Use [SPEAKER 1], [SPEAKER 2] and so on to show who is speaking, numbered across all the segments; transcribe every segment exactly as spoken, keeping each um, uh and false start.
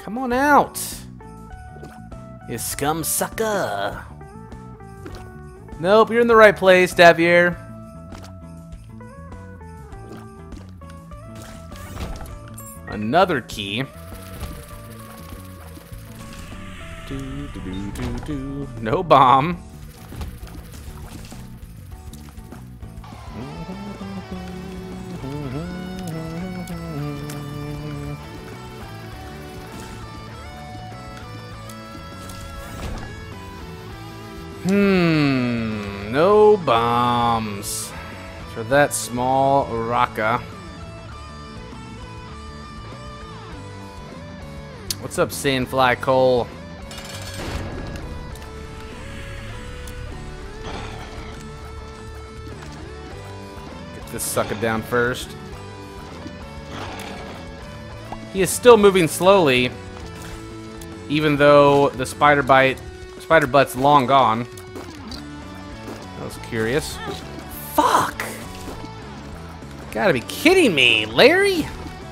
[SPEAKER 1] Come on out. You scum sucker. Nope, you're in the right place, Davier. Another key. Do, do, do, do, do. No bomb. Hmm, no bombs for that small rocka. What's up, Sandfly Cole? Get this sucker down first. He is still moving slowly, even though the spider bite, spider butt's long gone. I was curious. Fuck! Gotta be kidding me, Larry!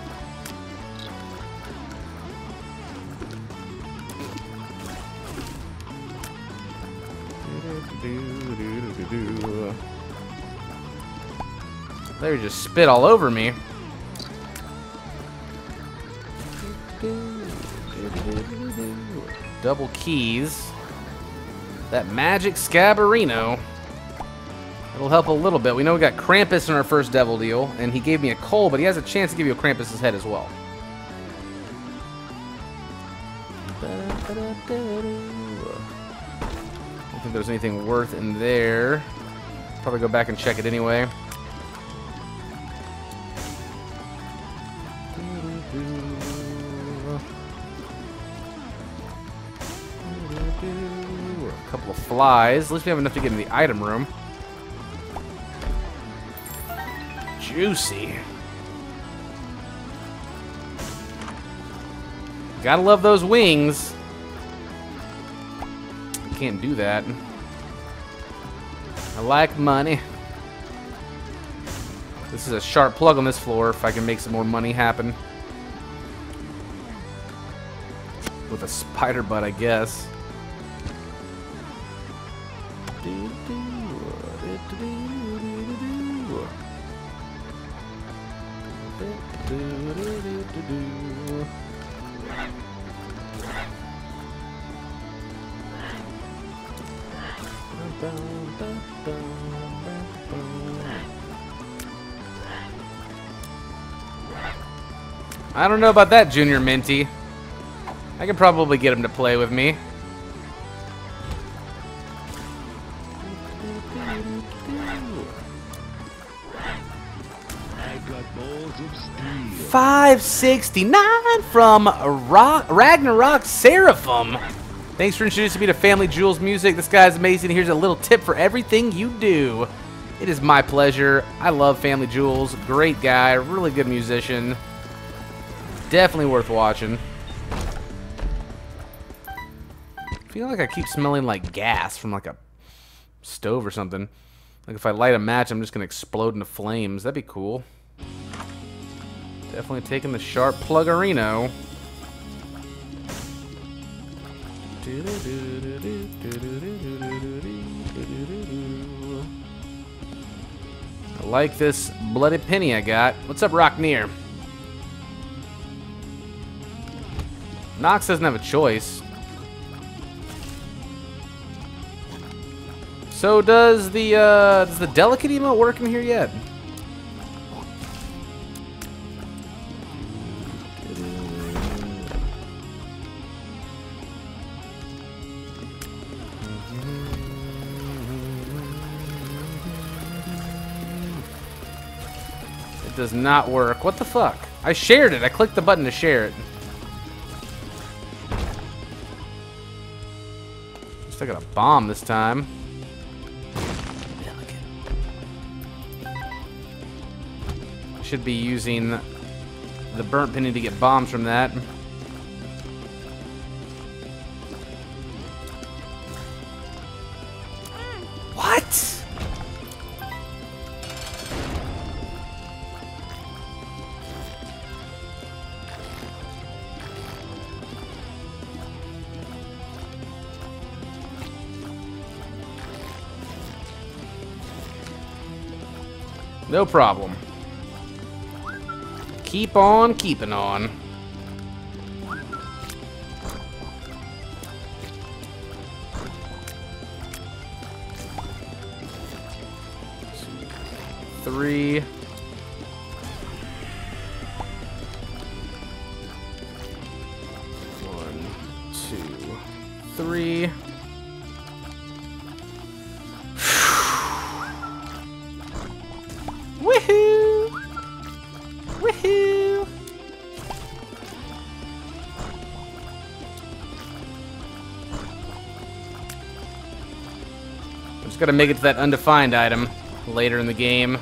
[SPEAKER 1] Larry just spit all over me. Double keys. That magic Scabberino. It'll help a little bit. We know we got Krampus in our first devil deal, and he gave me a coal, but he has a chance to give you a Krampus's head as well. I don't think there's anything worth in there. Probably go back and check it anyway. A couple of flies. At least we have enough to get in the item room. Juicy. Gotta love those wings. Can't do that. I like money. This is a sharp plug on this floor if I can make some more money happen. With a spider butt, I guess. I don't know about that, Junior Minty. I could probably get him to play with me. five sixty-nine from Rock, Ragnarok Seraphim. Thanks for introducing me to Family Jewels music. This guy's amazing. Here's a little tip for everything you do. It is my pleasure. I love Family Jewels. Great guy, really good musician. Definitely worth watching. I feel like I keep smelling like gas from like a stove or something. Like if I light a match, I'm just gonna explode into flames. That'd be cool. Definitely taking the sharp pluggerino. I like this bloody penny I got. What's up, Rocknear? Nox doesn't have a choice. So does the uh, does the delicate emote work in here yet? It does not work. What the fuck? I shared it. I clicked the button to share it. I got a bomb this time. Should be using the burnt penny to get bombs from that. What? No problem. Keep on keeping on. Three. One, two, three. Woohoo! Woohoo! I'm just gotta make it to that undefined item later in the game.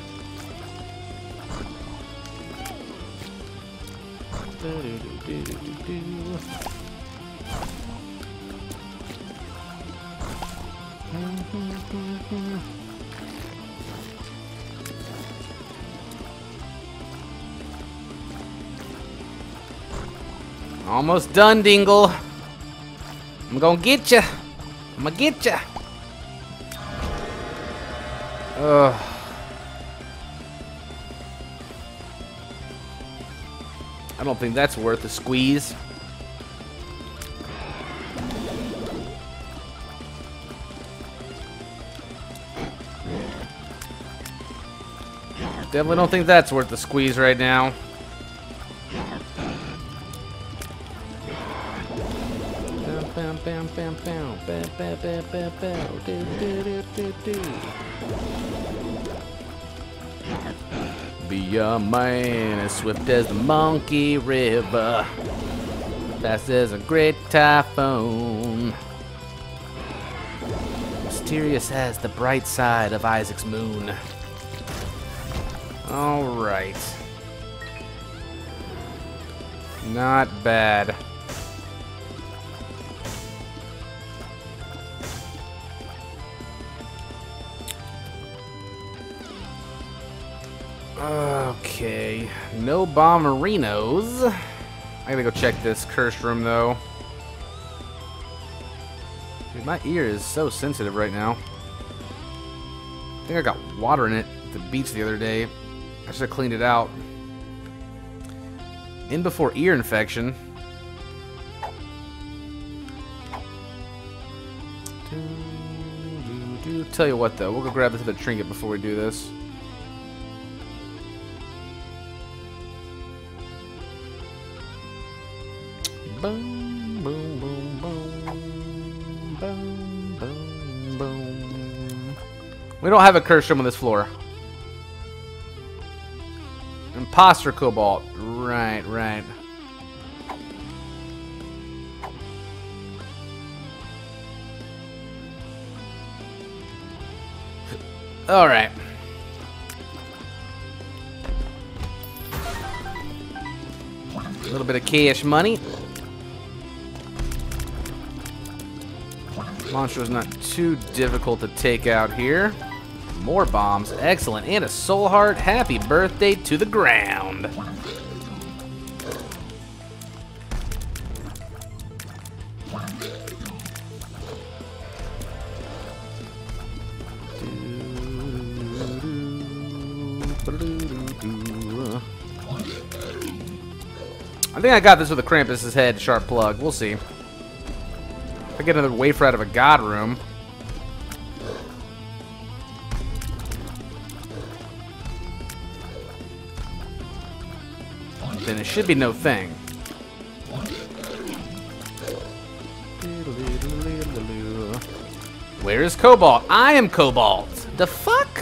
[SPEAKER 1] Almost done, Dingle. I'm gonna get ya. I'm gonna get ya. Ugh. I don't think that's worth a squeeze. Definitely don't think that's worth the squeeze right now. Bam, bam, bam, bam, bam, bam, bam, bam, bam, do, do, do, do, do. Be a man as swift as the Monkey River, fast as a great typhoon, mysterious as the bright side of Isaac's moon. All right. Not bad. Okay, no bomberinos. I gotta go check this cursed room though. Dude, my ear is so sensitive right now. I think I got water in it at the beach the other day. I should have cleaned it out. In before ear infection. Tell you what though, we'll go grab this other trinket before we do this. Boom, boom, boom, boom, boom, boom, boom. We don't have a curse room on this floor. Imposter Cobalt. Right, right. All right. A little bit of cash money. Monster is not too difficult to take out here. More bombs. Excellent. And a soul heart. Happy birthday to the ground. I think I got this with a Krampus's head sharp plug. We'll see. If I get another wafer out of a god room. Then it should be no thing. Where is Cobalt? I am Cobalt. The fuck?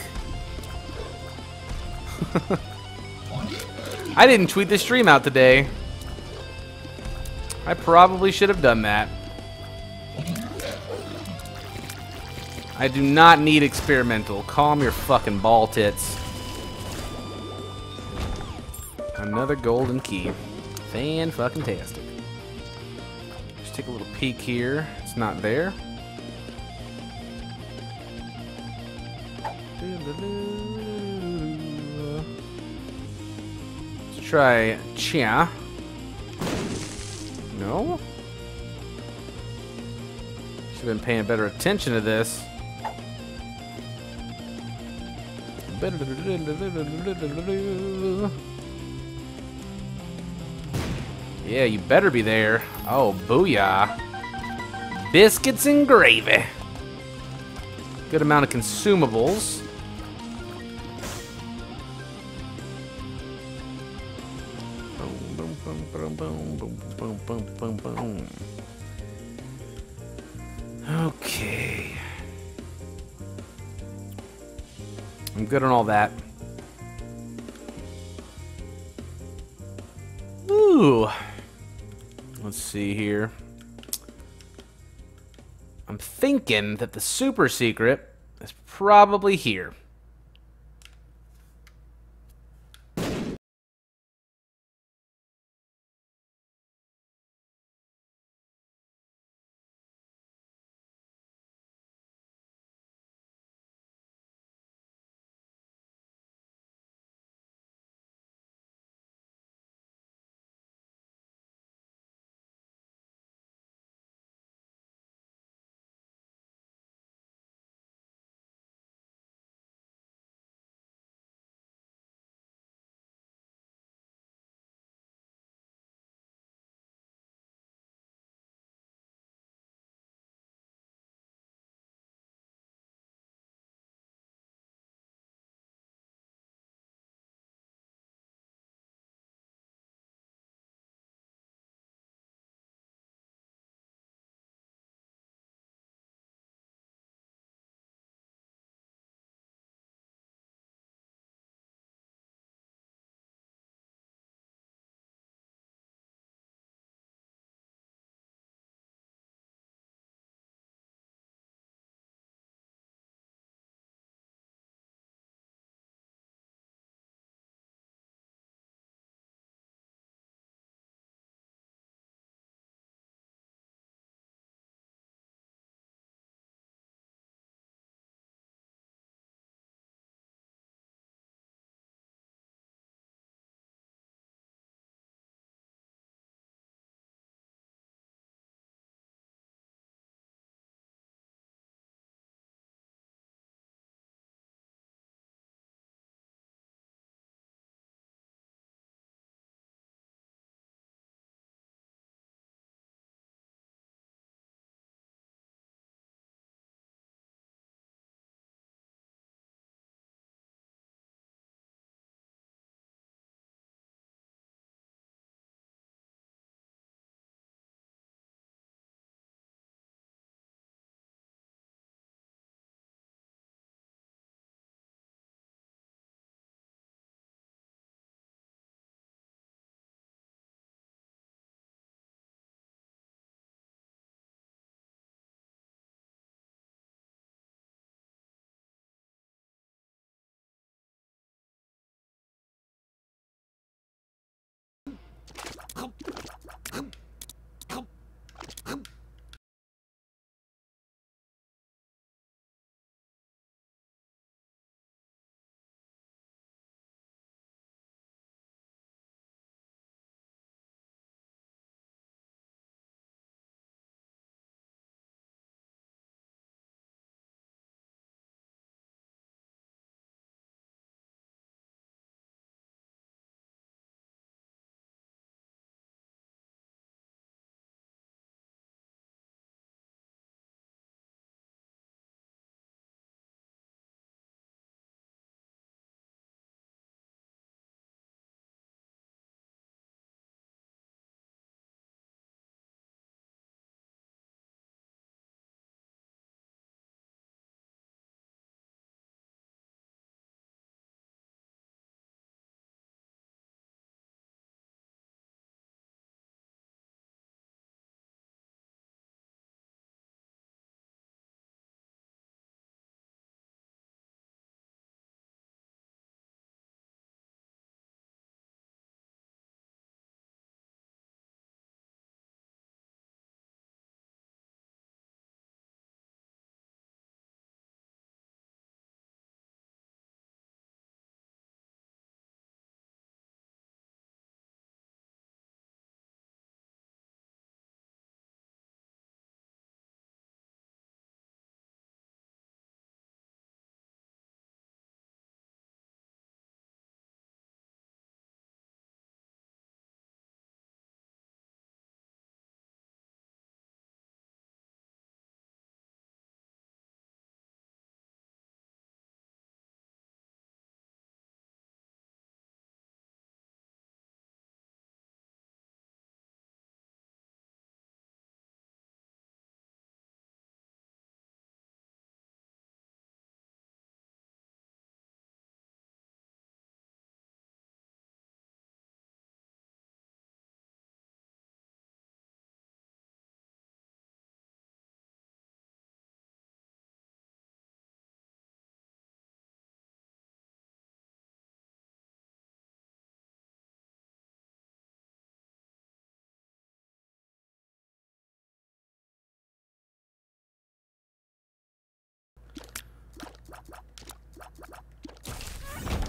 [SPEAKER 1] I didn't tweet the stream out today. I probably should have done that. I do not need experimental. Calm your fucking ball tits. Another golden key. Fan-fucking-tastic. Just take a little peek here. It's not there. Let's try Chia. No? Should have been paying better attention to this. Yeah, you better be there. Oh, booyah. Biscuits and gravy. Good amount of consumables. Boom, boom, boom, boom, boom, boom, boom, boom, boom, boom. Okay. I'm good on all that. Ooh. Let's see here. I'm thinking that the super secret is probably here.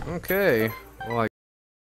[SPEAKER 1] Okay. Well, I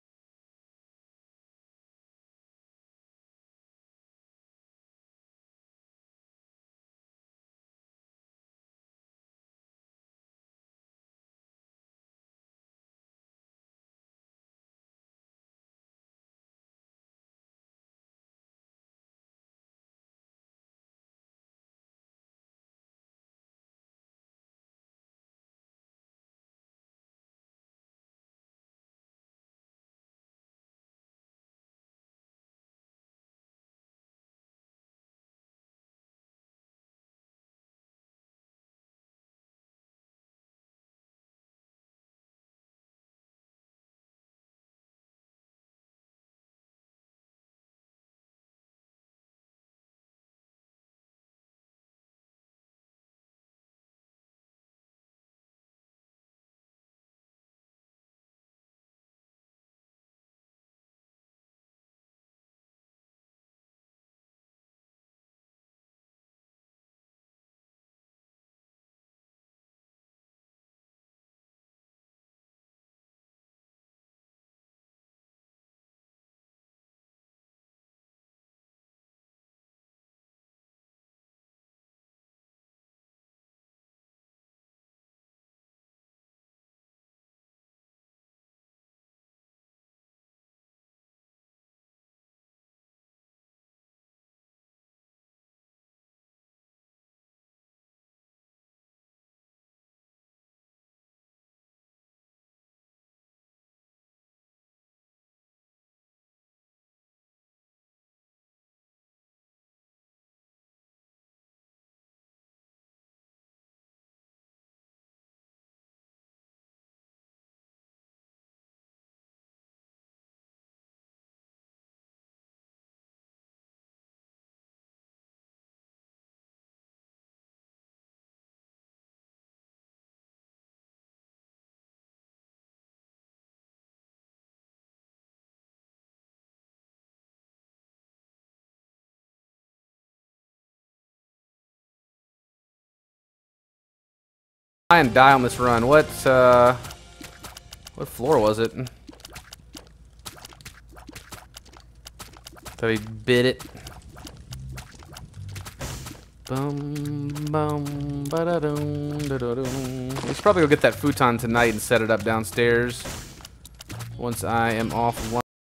[SPEAKER 1] try and die on this run. What, uh... What floor was it? That he bit it. Bum, bum, ba-da-dum, da-da-dum. We should probably go get that futon tonight and set it up downstairs once I am off one.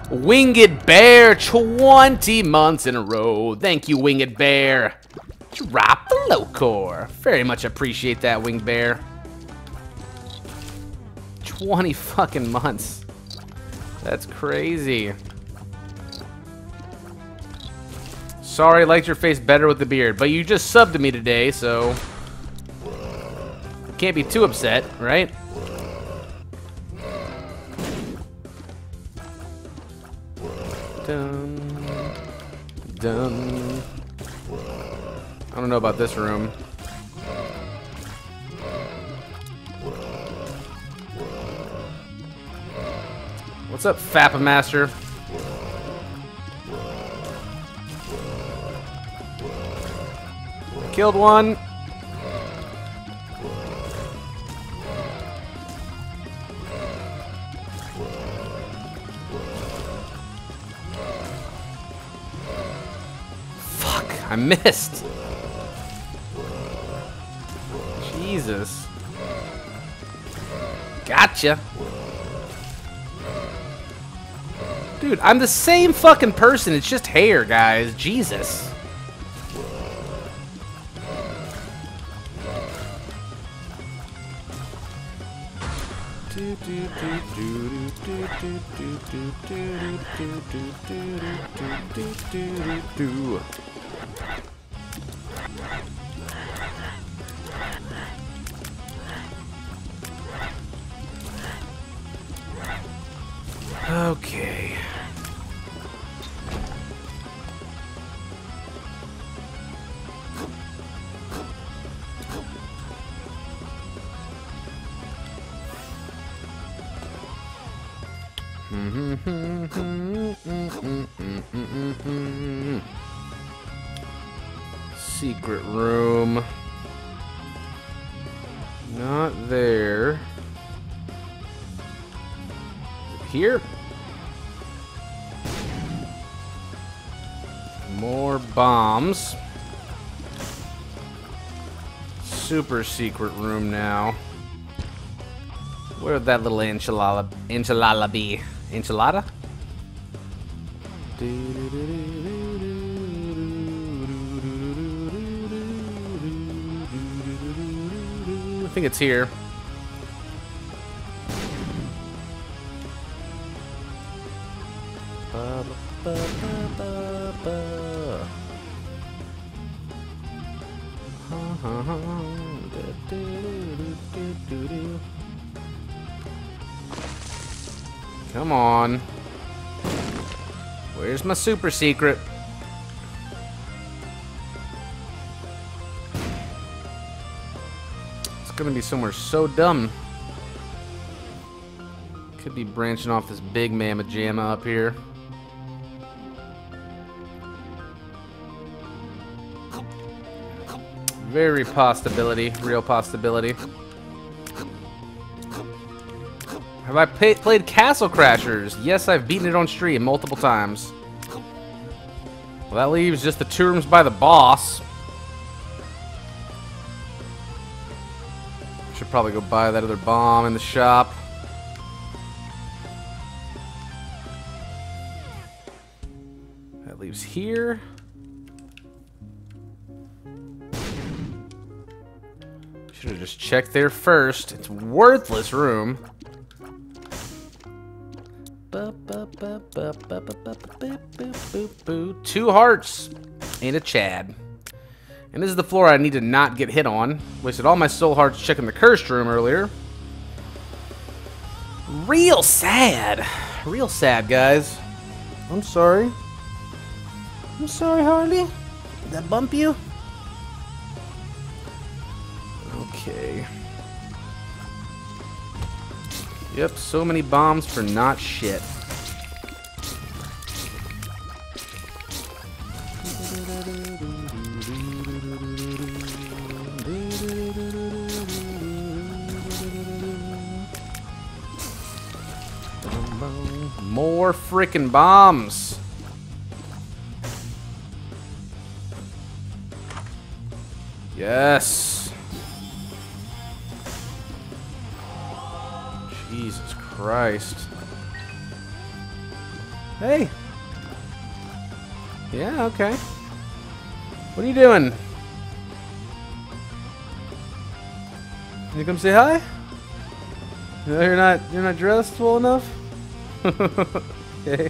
[SPEAKER 1] Winged Bear, twenty months in a row. Thank you, Winged Bear. Drop the low core. Very much appreciate that, Winged Bear. twenty fucking months. That's crazy. Sorry, I liked your face better with the beard, but you just subbed to me today, so can't be too upset, right? Dun, dun. I don't know about this room. What's up, Fappa Master? Killed one. Fuck, I missed. Jesus. Gotcha. Dude, I'm the same fucking person. It's just hair, guys. Jesus. Okay. Secret room. Not there. Here. More bombs. Super secret room now. Where'd that little enchilada, enchilada be? Enchilada? I think it's here. Come on. Where's my super secret? It's gonna be somewhere so dumb. Could be branching off this big mamma jamma up here. Very possibility, real possibility. Have I pay played Castle Crashers? Yes, I've beaten it on stream multiple times. Well, that leaves just the two rooms by the boss. Should probably go buy that other bomb in the shop. That leaves here. Should have just checked there first. It's worthless room. Two hearts and a Chad. And this is the floor I need to not get hit on. Wasted all my soul hearts checking the cursed room earlier. Real sad. Real sad, guys. I'm sorry. I'm sorry, Harley. Did that bump you? Okay. Yep, so many bombs for not shit. More frickin' bombs. Yes. Jesus Christ. Hey. Yeah, okay. What are you doing? You come say hi? No, you're not you're not dressed well enough? Okay.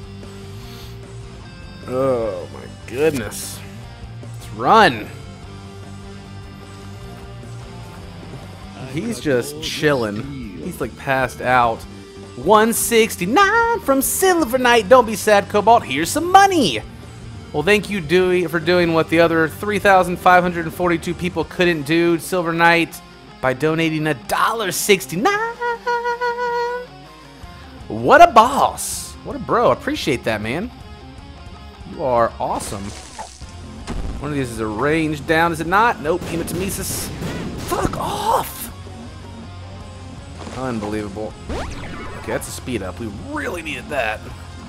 [SPEAKER 1] Oh my goodness. Let's run. He's just chilling. He's like passed out. one sixty-nine from Silver Knight. Don't be sad, Cobalt. Here's some money. Well, thank you, Dewey, for doing what the other three thousand five hundred forty-two people couldn't do, Silver Knight, by donating a dollar sixty-nine. What a boss. What a bro. Appreciate that, man. You are awesome. One of these is arranged down, is it not? Nope. Hematemesis. Fuck off. Unbelievable. Okay, that's a speed up. We really needed that.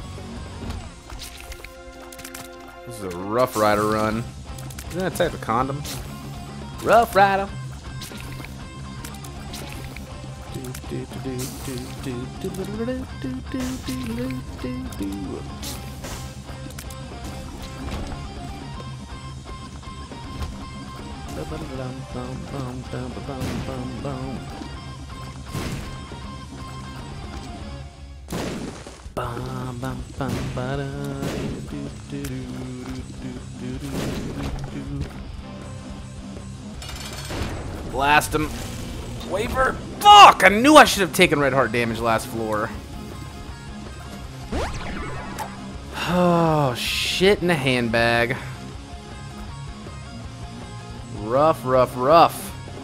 [SPEAKER 1] This is a Rough Rider run. Isn't that a type of condom? Rough Rider. Blast him. Waver. Fuck! I knew I should have taken red heart damage last floor. Oh, shit in a handbag. Rough, rough, rough.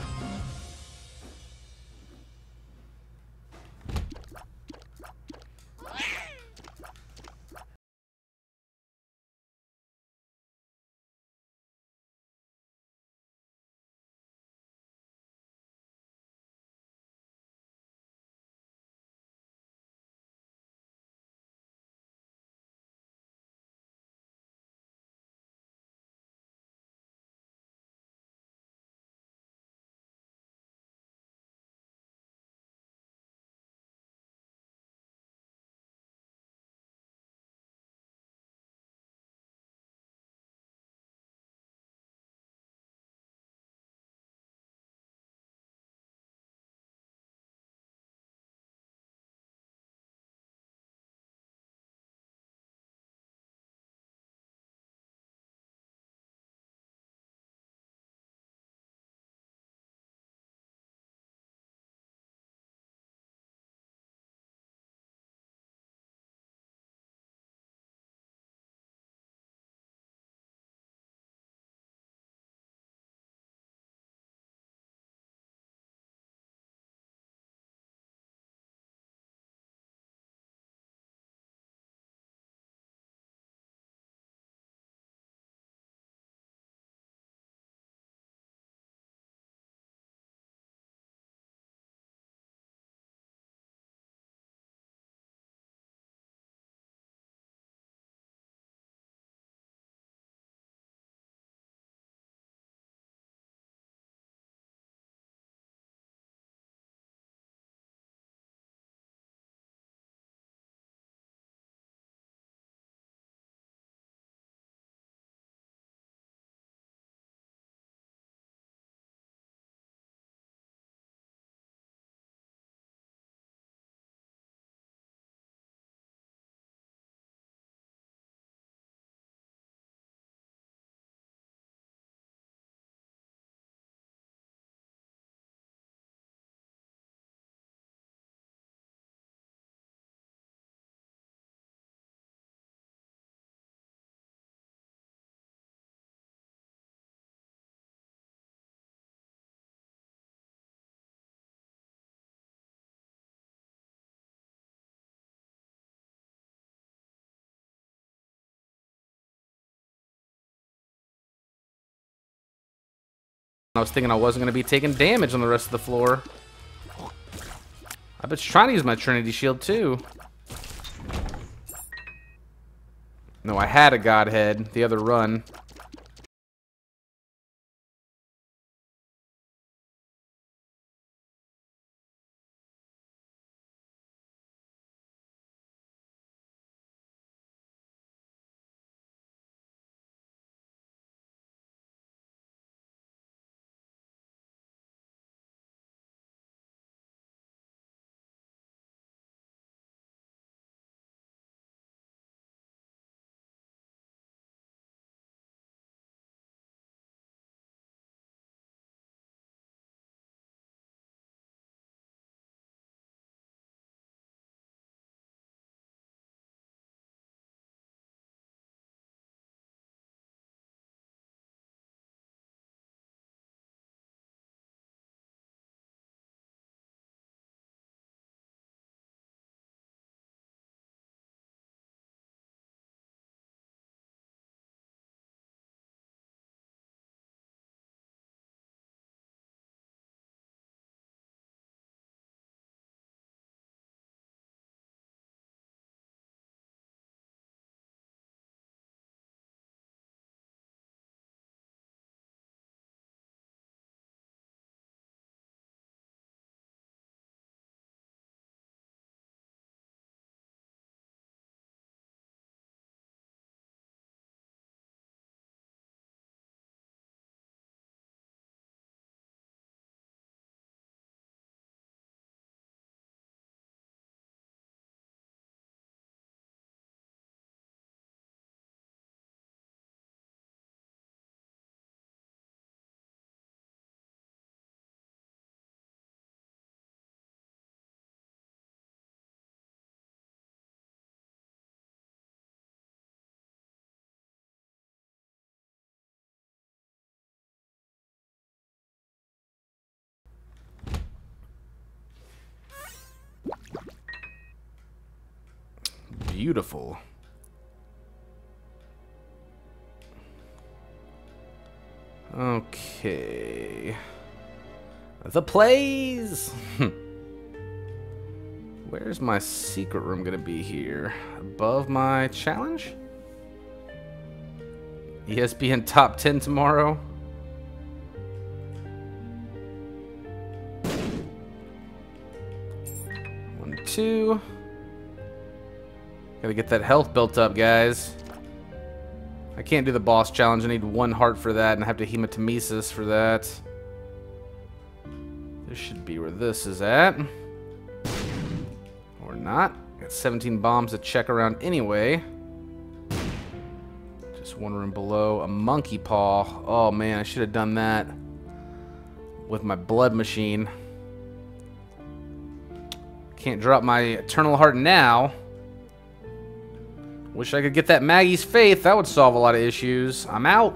[SPEAKER 1] I was thinking I wasn't going to be taking damage on the rest of the floor. I was trying to use my Trinity Shield too. No, I had a Godhead the other run. Beautiful. Okay. The plays! Where's my secret room gonna be here? Above my challenge? E S P N top ten tomorrow? One, two. Gotta get that health built up, guys. I can't do the boss challenge. I need one heart for that, and I have to hematemesis for that. This should be where this is at. Or not. Got seventeen bombs to check around anyway. Just one room below. A monkey paw. Oh man, I should have done that with my blood machine. Can't drop my eternal heart now. Wish I could get that Maggie's Faith. That would solve a lot of issues. I'm out.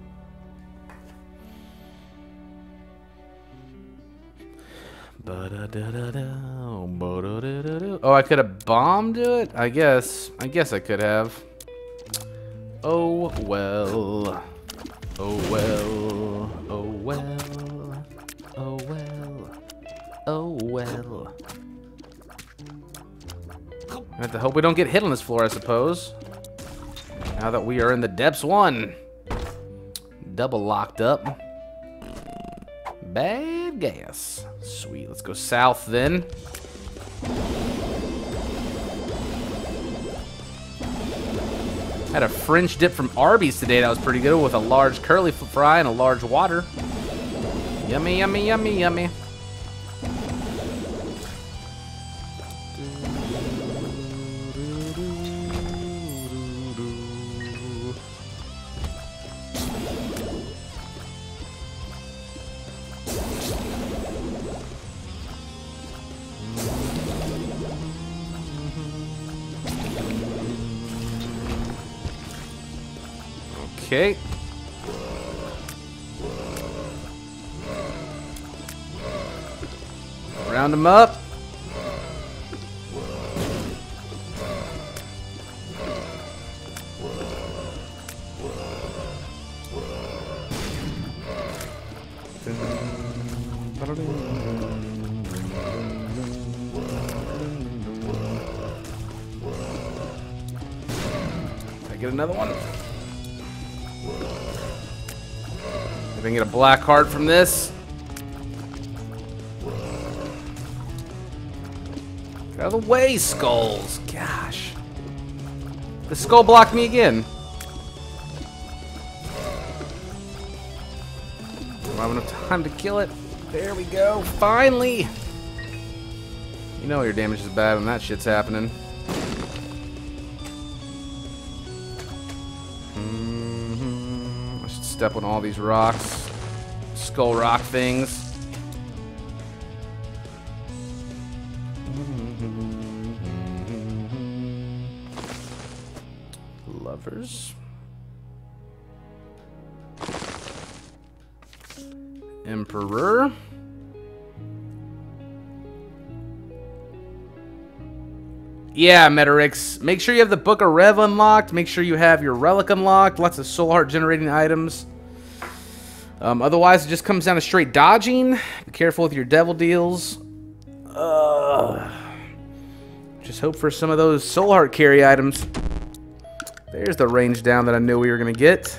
[SPEAKER 1] Oh, I could have bombed it? I guess. I guess I could have. Oh, well. Oh, well. Oh, well. Oh, well. Oh, well. I have to hope we don't get hit on this floor, I suppose. Now that we are in the depths one. Double locked up. Bad gas. Sweet. Let's go south then. Had a French dip from Arby's today that was pretty good with a large curly fry and a large water. Yummy, yummy, yummy, yummy. Okay. Round them up. I get another one. If I can get a black heart from this. Get out of the way, skulls. Gosh. The skull blocked me again. Don't have enough time to kill it. There we go. Finally. You know your damage is bad when that shit's happening. Step on all these rocks, skull rock things. Lovers. Emperor. Yeah, Metarix. Make sure you have the Book of Rev unlocked. Make sure you have your Relic unlocked. Lots of soul heart generating items. Um, otherwise, it just comes down to straight dodging. Be careful with your devil deals. Uh, just hope for some of those soul heart carry items. There's the range down that I knew we were going to get.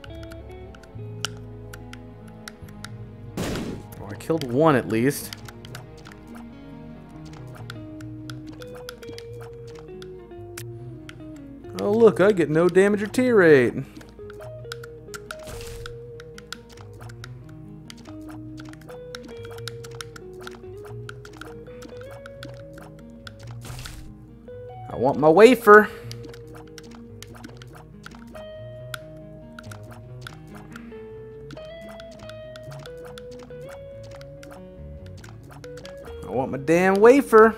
[SPEAKER 1] Well, I killed one at least. Oh, look, I get no damage or tear rate. I want my wafer. I want my damn wafer.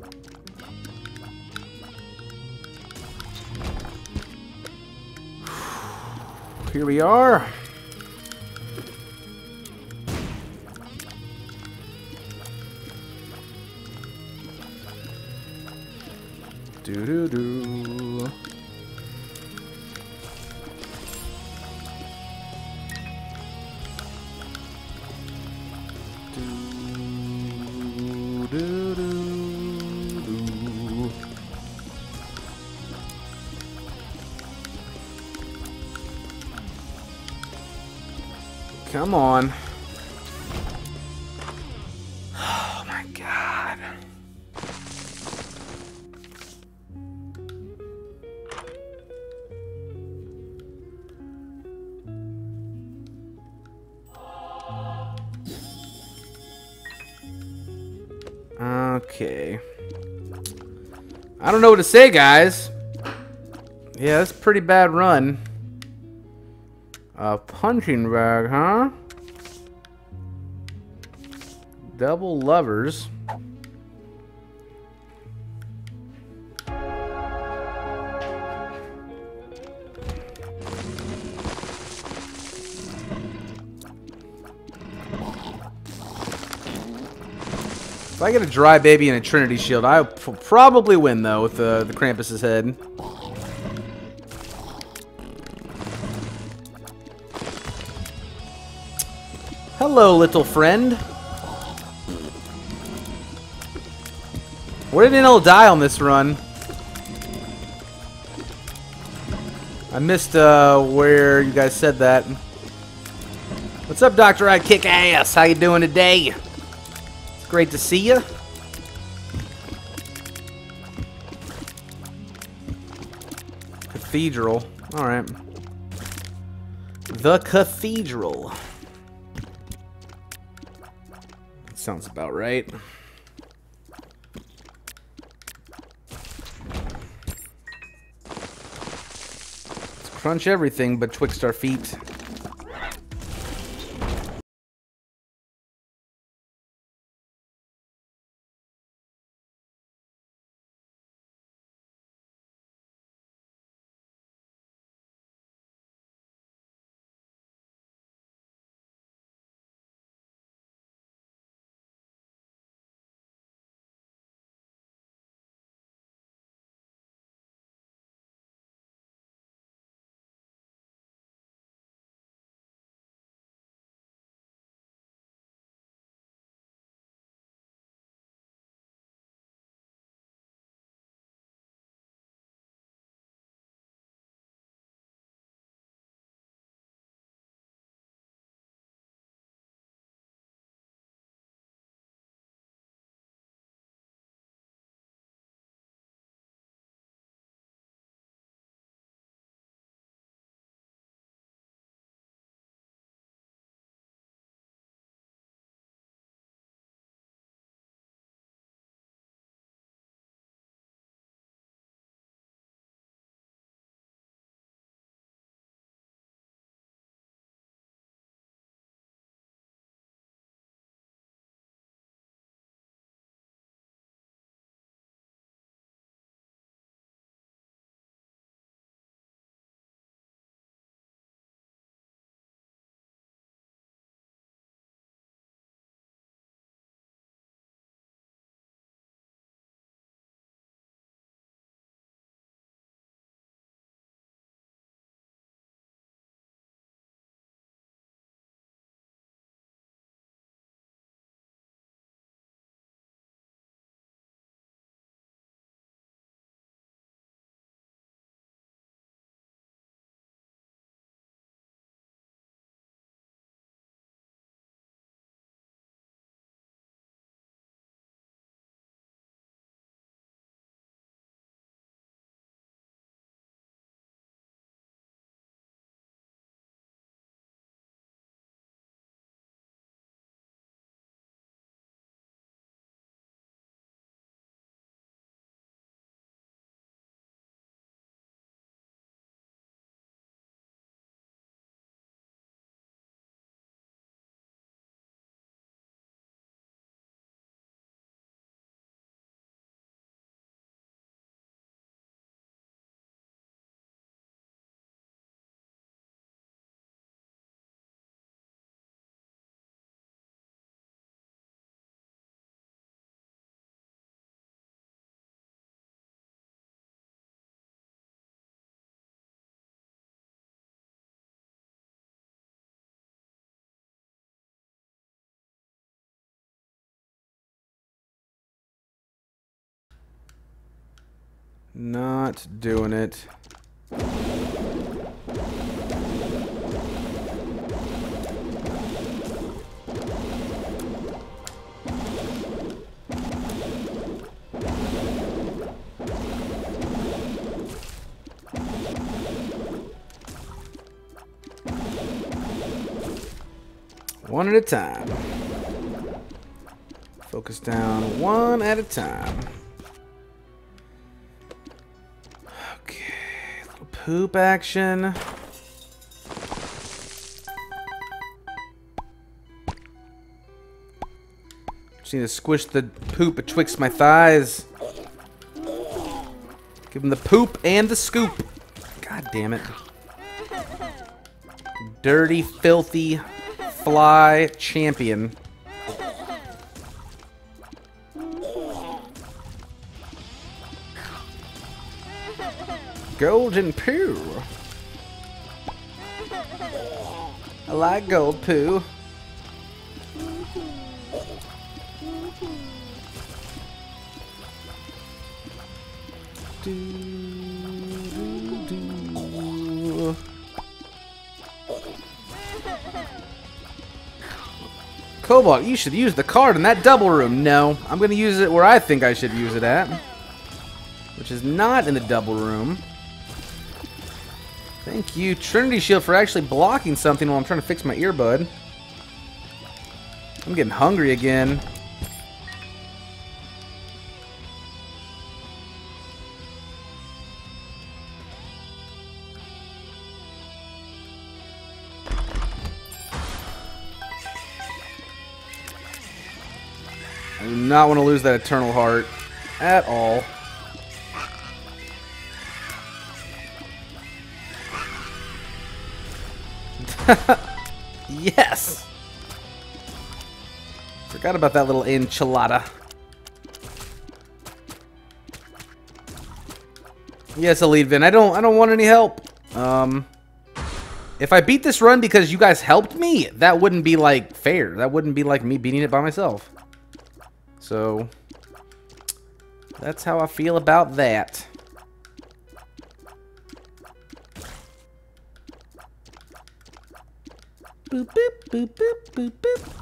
[SPEAKER 1] Here we are. Do do do. Do do do do. Come on. Oh my god. Okay. I don't know what to say, guys. Yeah, that's a pretty bad run. A punching bag, huh? Double lovers. If I get a dry baby and a Trinity shield, I will probably win though with the the Krampus's head. Hello, little friend. Where did Inel die on this run? I missed uh, where you guys said that. What's up, Doctor I Kick Ass? How you doing today? It's great to see you. Cathedral. All right. The Cathedral. Sounds about right. Let's crunch everything but twixt our feet. Not doing it. One at a time. Focus down one at a time. Okay, little poop action. Just need to squish the poop betwixt my thighs. Give him the poop and the scoop. God damn it. Dirty, filthy fly champion. Golden poo. I like gold poo. Do, do, do. Cobalt, you should use the card in that double room. No, I'm going to use it where I think I should use it at, which is not in the double room. Thank you, Trinity Shield, for actually blocking something while I'm trying to fix my earbud. I'm getting hungry again. I do not want to lose that Eternal Heart at all. Yes! Forgot about that little enchilada. Yes, Elite Vin. I don't I don't want any help. Um If I beat this run because you guys helped me, that wouldn't be like fair. That wouldn't be like me beating it by myself. So that's how I feel about that. Boop boop boop boop boop boop.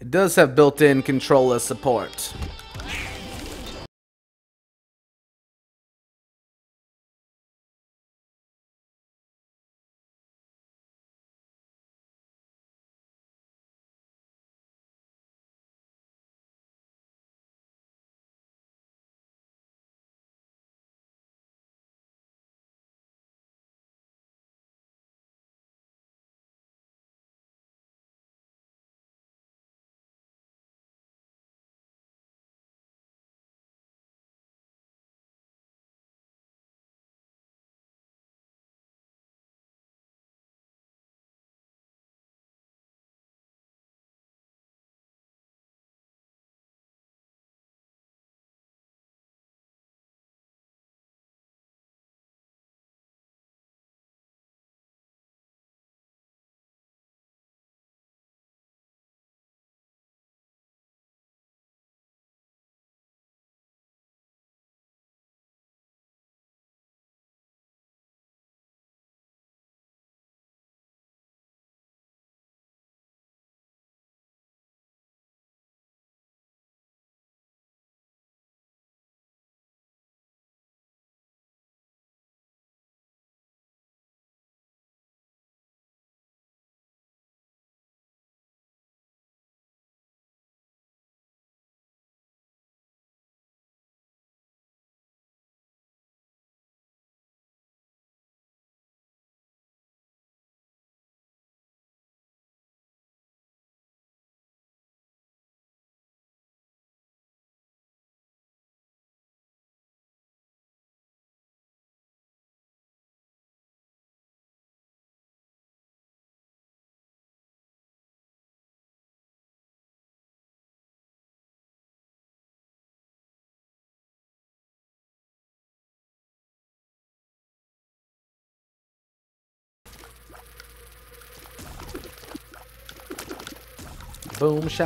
[SPEAKER 1] It does have built-in controller support. Boom, shot.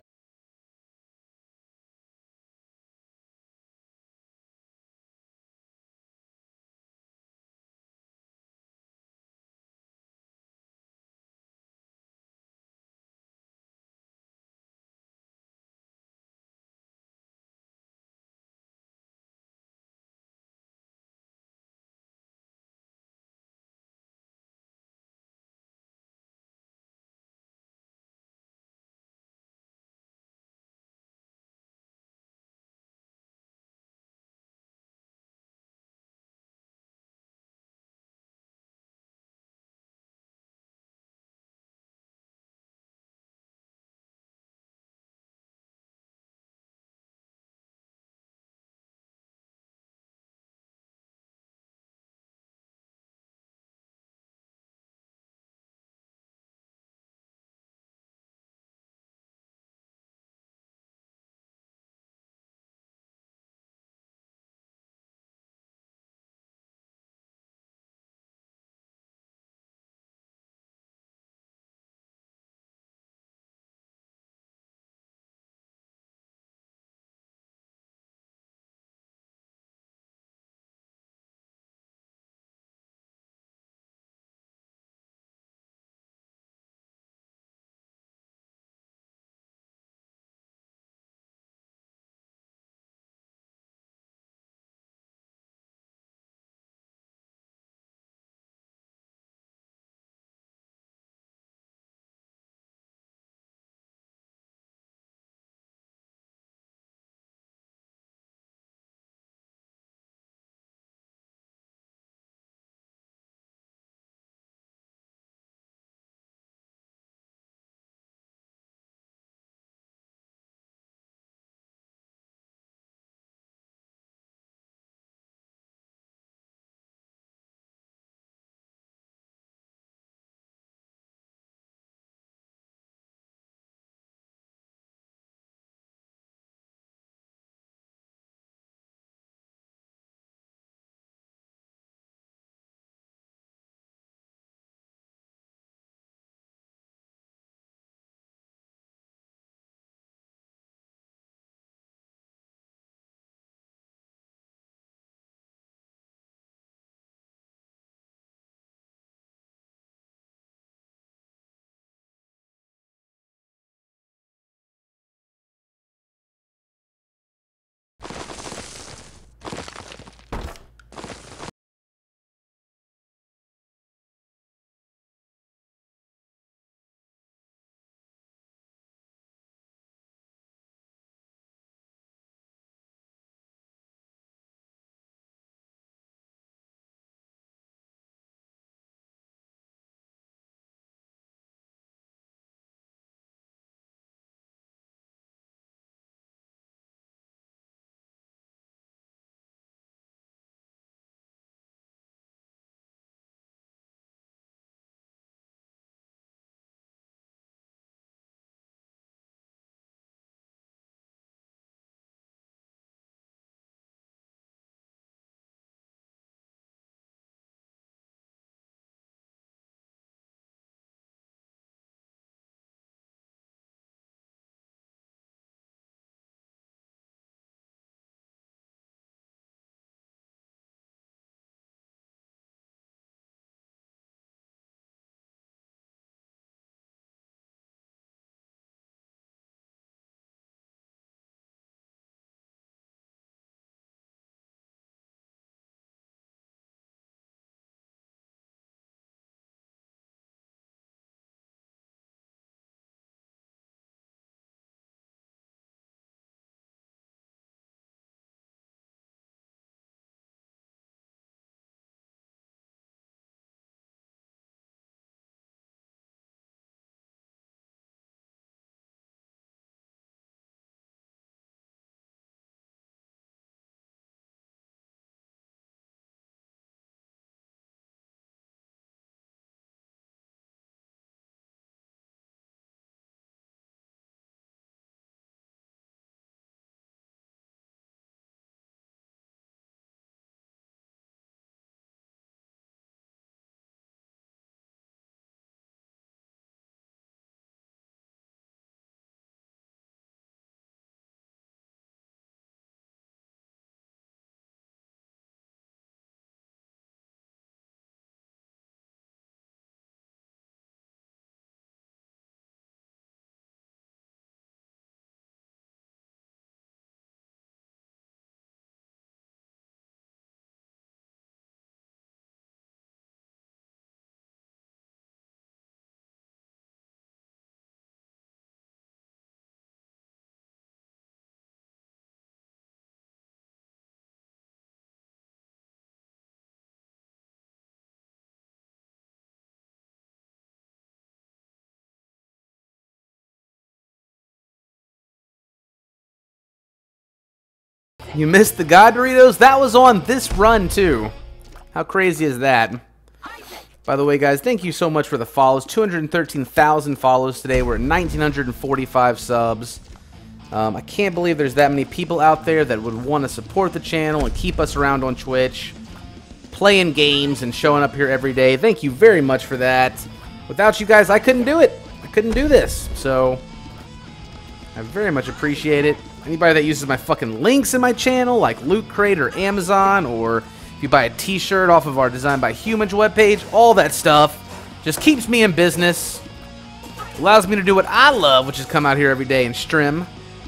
[SPEAKER 1] You missed the God Doritos? That was on this run, too. How crazy is that? By the way, guys, thank you so much for the follows. two hundred thirteen thousand follows today. We're at one thousand nine hundred forty-five subs. Um, I can't believe there's that many people out there that would want to support the channel and keep us around on Twitch, playing games and showing up here every day. Thank you very much for that. Without you guys, I couldn't do it. I couldn't do this. So, I very much appreciate it. Anybody that uses my fucking links in my channel, like Loot Crate or Amazon, or if you buy a t-shirt off of our Design by Humans webpage, all that stuff just keeps me in business. Allows me to do what I love, which is come out here every day and stream.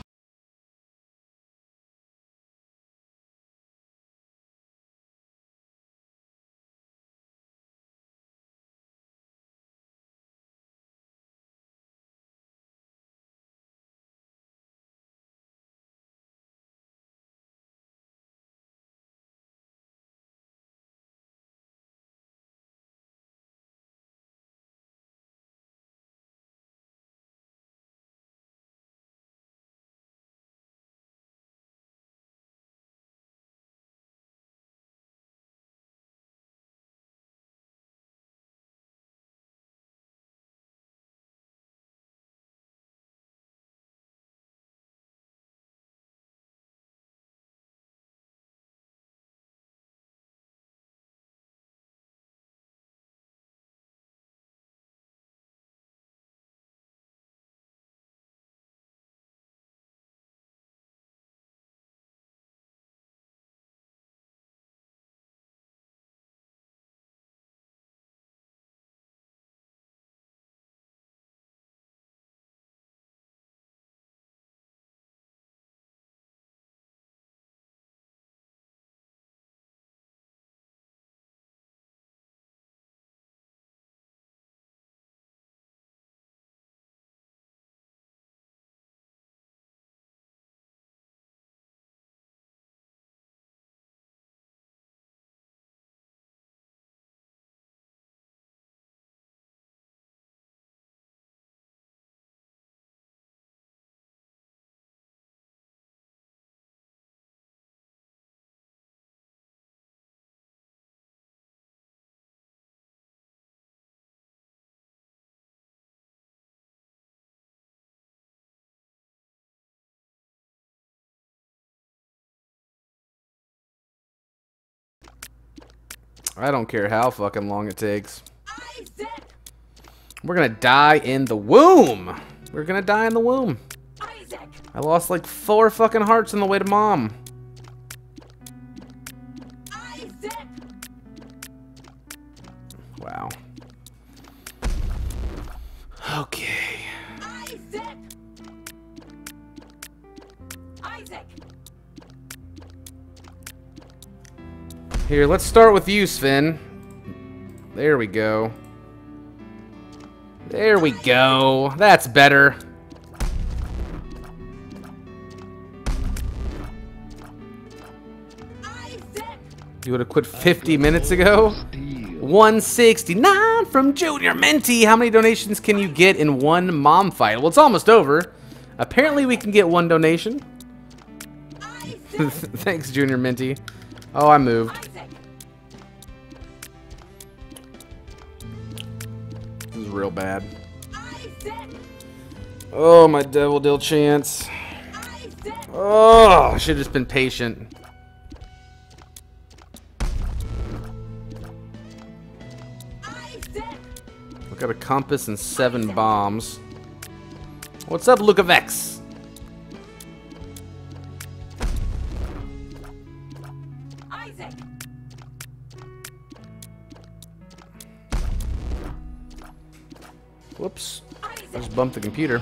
[SPEAKER 1] I don't care how fucking long it takes. We're gonna die in the womb. We're gonna die in the womb. I lost like four fucking hearts on the way to mom. Wow. Okay. Here, let's start with you, Sven. There we go. There we go. That's better. You would have quit fifty minutes ago? one sixty-nine from Junior Minty. How many donations can you get in one mom fight? Well, it's almost over. Apparently, we can get one donation. Thanks, Junior Minty. Oh, I moved. This is real bad. Oh, my devil deal chance. Oh, I should have just been patient. Look at a compass and seven bombs. What's up, Lukavex? Whoops. I just bumped the computer.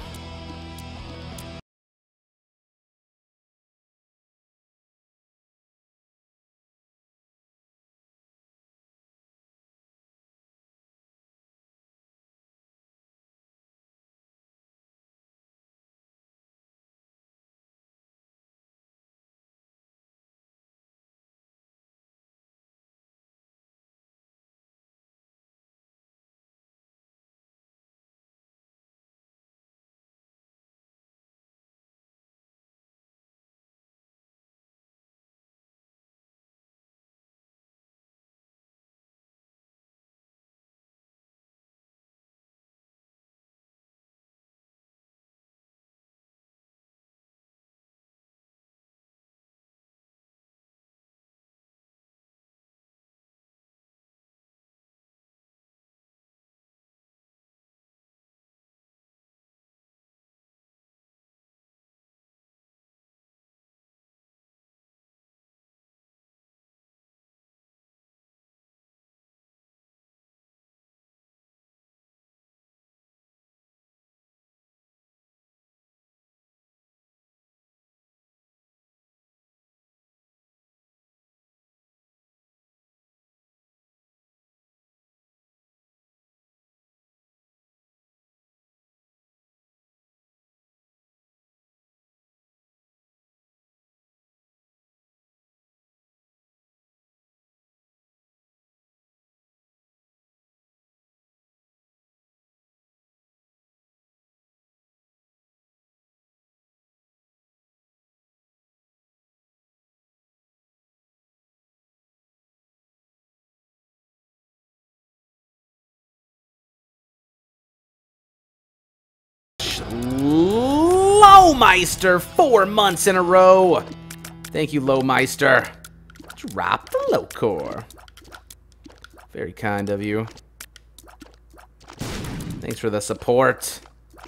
[SPEAKER 1] Slash Lowmeister four months in a row. Thank you, Lowmeister. Drop the low core. Very kind of you. Thanks for the support.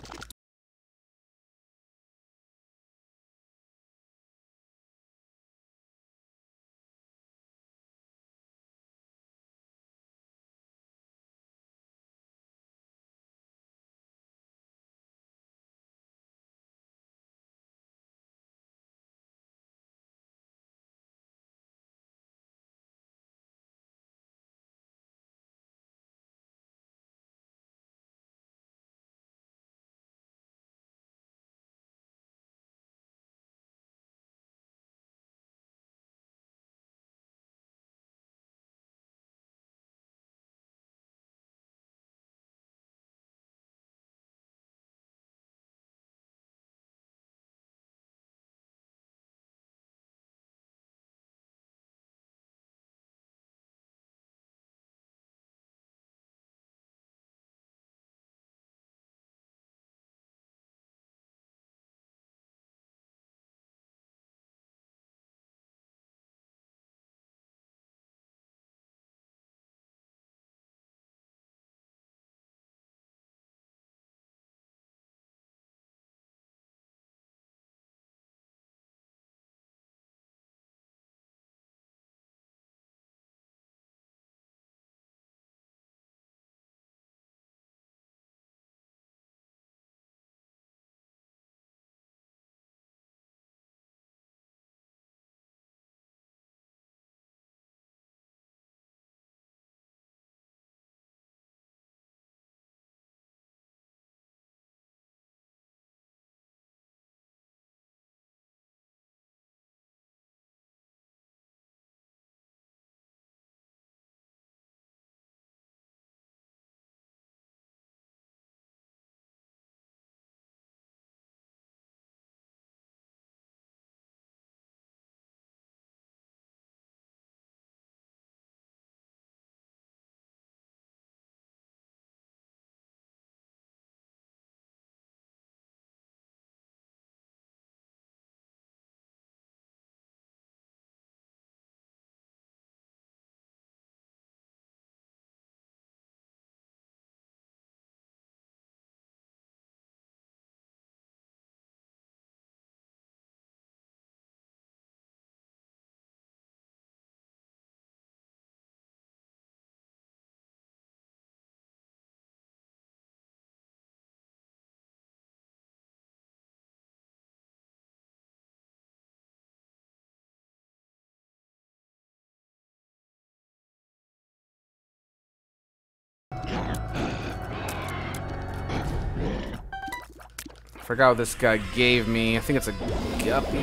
[SPEAKER 1] Forgot what this guy gave me. I think it's a guppy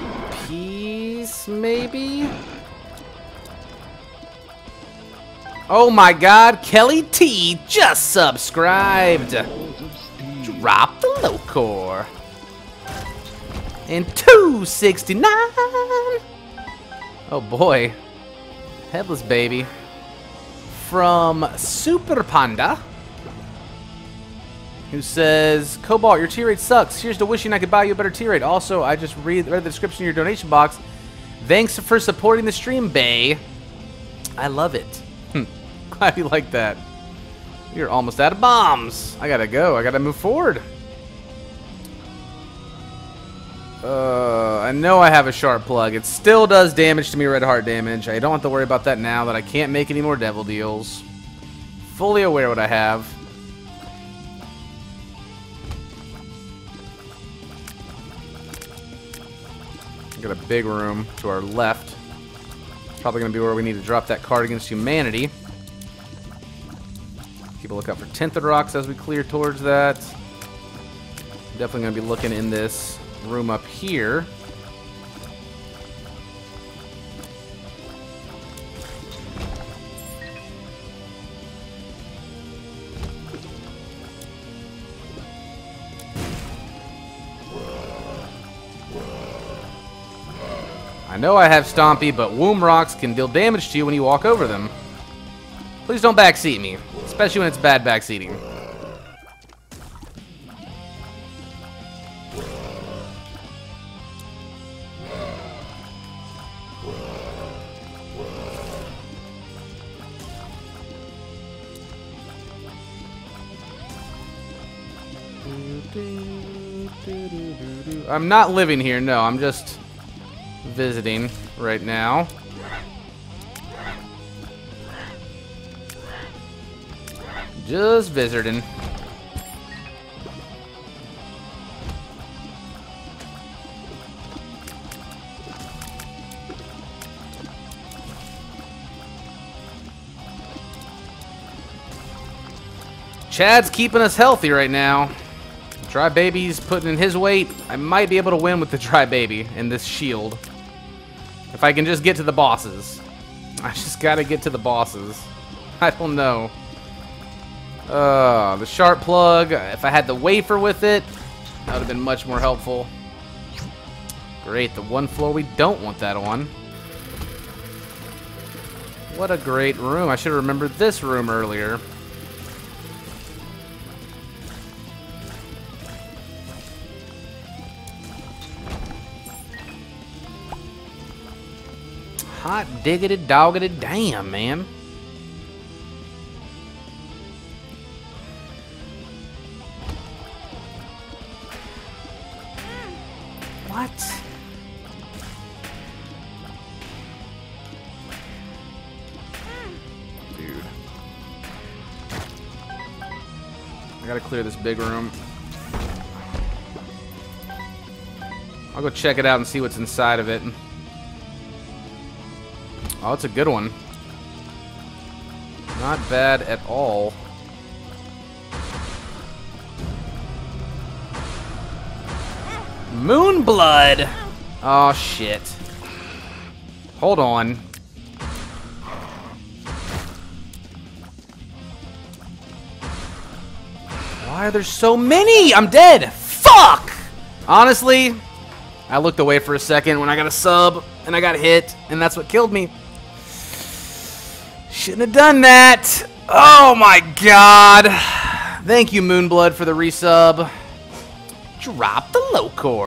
[SPEAKER 1] piece, maybe? Oh my god, Kelly T just subscribed. Drop the low core. And two sixty-nine. Oh boy. Headless baby. From Super Panda, who says, Cobalt, your tier rate sucks. Here's to wishing I could buy you a better tier rate. Also, I just read, read the description of your donation box. Thanks for supporting the stream, Bay. I love it. Glad you like that. You're almost out of bombs. I gotta go. I gotta move forward. Uh, I know I have a sharp plug. It still does damage to me, red heart damage. I don't have to worry about that now that I can't make any more devil deals. Fully aware what I have. Got a big room to our left. Probably going to be where we need to drop that card against humanity. Keep a lookout for tinted rocks as we clear towards that. Definitely going to be looking in this room up here. I know I have Stompy, but womb rocks can deal damage to you when you walk over them. Please don't backseat me, especially when it's bad backseating. I'm not living here, no, I'm just visiting right now. Just visiting. Chad's keeping us healthy right now. Dry Baby's putting in his weight. I might be able to win with the Dry Baby and this shield. If I can just get to the bosses. I just gotta get to the bosses. I don't know. Uh, the Sharp Plug. If I had the wafer with it, that would have been much more helpful. Great, the one floor we don't want that on. What a great room. I should have remembered this room earlier. Hot diggity doggity damn, man. What? Dude. I gotta clear this big room. I'll go check it out and see what's inside of it. Oh, it's a good one. Not bad at all. Moonblood! Oh, shit. Hold on. Why are there so many? I'm dead! Fuck! Honestly, I looked away for a second when I got a sub, and I got hit, and that's what killed me. Shouldn't have done that. Oh my god. Thank you, Moonblood, for the resub. Drop the low core.